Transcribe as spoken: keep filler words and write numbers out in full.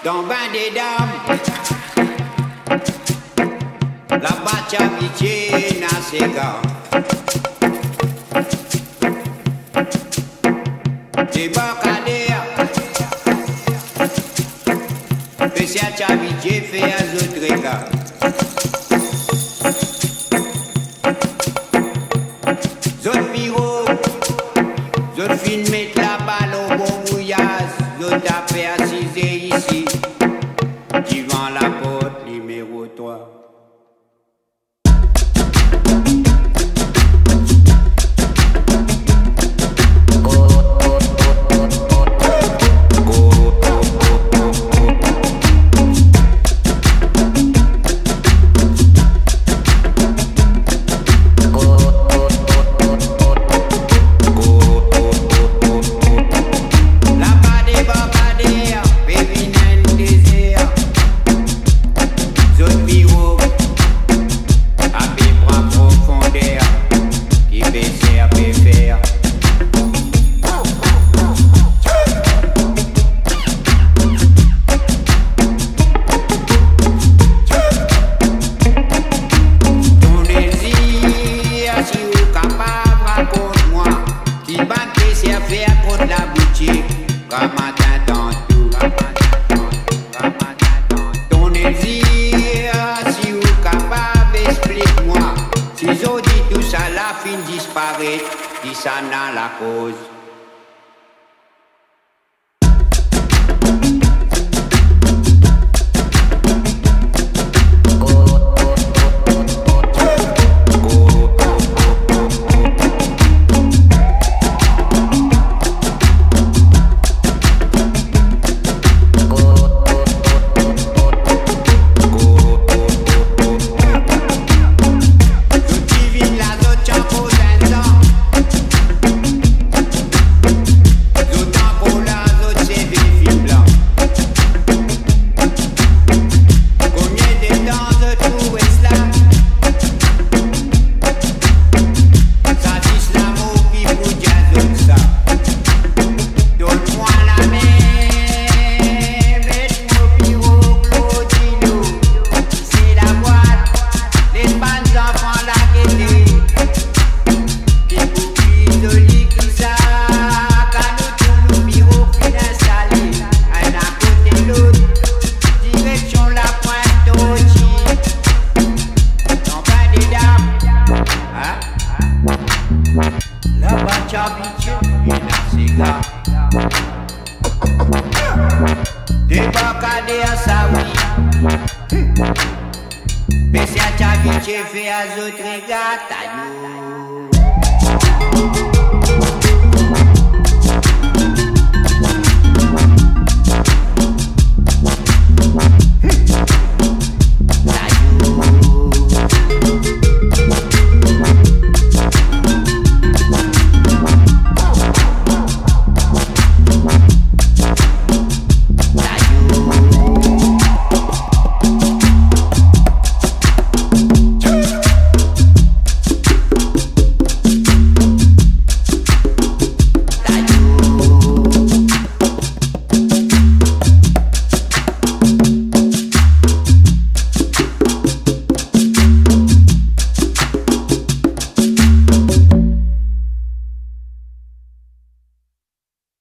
dans bain des dames. La bacha pitié n'a ses gars. Débarcadère. Spécial chavitier fait à autres gars. Zone bureau. Zone fin mettre la balle au bon mouillage. Zone tapé assisé ici. Devant la porte numéro trois. Disparaître, qui ça n'a la cause. Débarcadère ça oui. Spécial chavitier fait à autres gars.